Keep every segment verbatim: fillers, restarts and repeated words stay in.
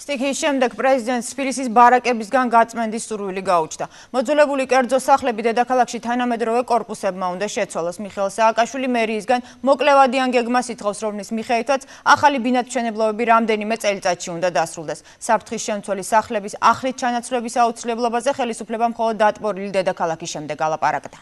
სტიქიის შემდეგ პრეზიდენტს თბილისის ბარაკებისგან გაწმენდის სურვილი გაუჩნდა. მოძველებული კერძო სახლები დედაქალაქში თანამედროვე კორპუსებმა უნდა შეცვალოს. მიხეილ სააკაშვილი მერიისგან მოკლევადიან გეგმას ითხოვს, რომლის მიხედვითაც ახალი ბინადმშენებლობები რამდენიმე წელიწადში უნდა დასრულდეს. საფრთხის შემცველი სახლების ახლით ჩანაცვლების აუცილებლობაზე ხელისუფლებამ მხოლოდ დატბორილი დედაქალაქის შემდეგ ალაპარაკდა.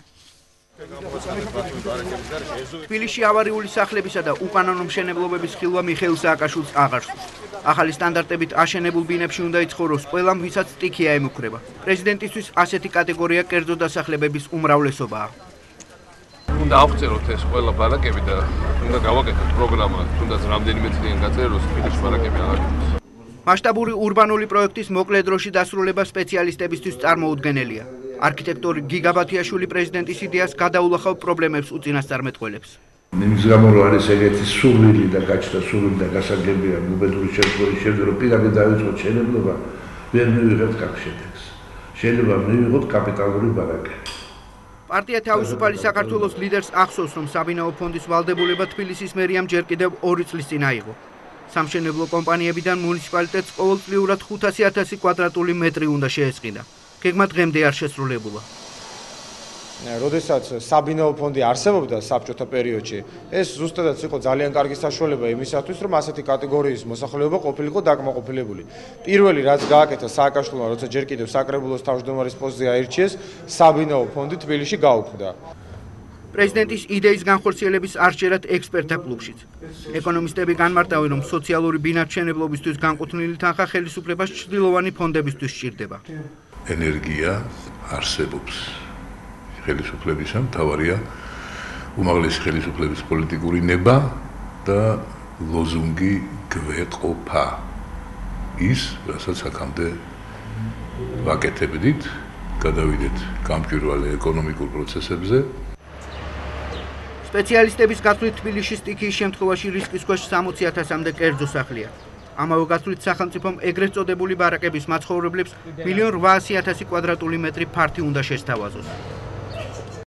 თბილისში ავარიული სახლებისა და უკანონო მშენებლობების ხილვა მიხეილ სააკაშვილს აღარ სურს. ახალი სტანდარტებით აშენებულ ბინებში უნდა იცხოვროს ყველამ, ვისაც სტიქია ემუქრება. პრეზიდენტისთვის ასეთი კატეგორია კერძო დასახლებების უმრავლესობაა. უნდა ავწეროთ ეს ყველა ბარაკები და უნდა გავაკეთოთ პროგრამა, თუნდაც რამდენიმე წლიან გაწეროს თბილისში ბარაკები აღარ. მასშტაბური ურბანული პროექტის მოკლე დროში დასრულება სპეციალისტებისთვის წარმოუდგენელია. არქიტექტორი გიგა ბათიაშვილი პრეზიდენტის იდეას გადაულახავ პრობლემებს უწინასწარმეტყველებს. იმის გამო რომ არის ეგეთი სურვილი და გაჩნდა სურვილი და გასაგებია მუბედური შემთხვევის შემდეგ რომ პირადად დავიწყოთ შენებლობა, ვერ მივიღებთ კარგ შედეგს. შეიძლება მივიღოთ კაპიტალური ბარაკები. პარტია თავისუფალი საქართველოს ლიდერს ახსოვს, რომ საბინაო ფონდის ვალდებულება თბილისის მერიამ ჯერ კიდევ ორი წლის წინ აიღო. სამშენებლო კომპანიებიდან მუნიციპალიტეტს ყოველწლიურად ხუთასი ათასი კვადრატული მეტრი უნდა შეესყიდა. გეგმა დღემდე არ შესრულებულა. როდესაც საბინაო ფონდი არსებობდა საბჭოთა პერიოდში, ეს ზუსტადაც იყო ძალიან კარგი საშუალება იმისათვის, რომ ასეთი კატეგორიის მოსახლეობა ყოფილიყო დაკმაყოფილებული. პირველი რაც გააკეთა სააკაშვილმა, როცა ჯერ კიდევ საკრებულოს თავმჯდომარის პოსტზე აირჩიეს, საბინაო ფონდი თბილისში გაუქმდა. პრეზიდენტის იდეის განხორციელების არ შეერათ ექსპერტთა კლუბშიც. ეკონომისტები განმარტავენ, რომ სოციალური ბინადმშენებლობისთვის განკუთვნილი თანხა ხელისუფლებას ჩრდილოვანი ფონდებისთვის სჭირდება. ენერგია არსებობს. ხელისუფლებისა მთავარია უმაღლესი ხელისუფლების პოლიტიკური ნება და ლოზუნგი გვეტყობა. ის, რასაც აქამდე ვაკეთებდით, გადავიდეთ გამჭვირვალე ეკონომიკურ პროცესებზე. სპეციალისტების გათვლით თბილისში სტიქიის შემთხვევაში რისკის ქვეშ სამოცი ათასამდე კერძო სახლია. ამავე გათვლით სახელმწიფომ ეგრეთ წოდებული ბარაკების მაცხოვრებლებს მილიონ რვაასი ათასი კვადრატული მეტრი ფართი უნდა შესთავაზოს.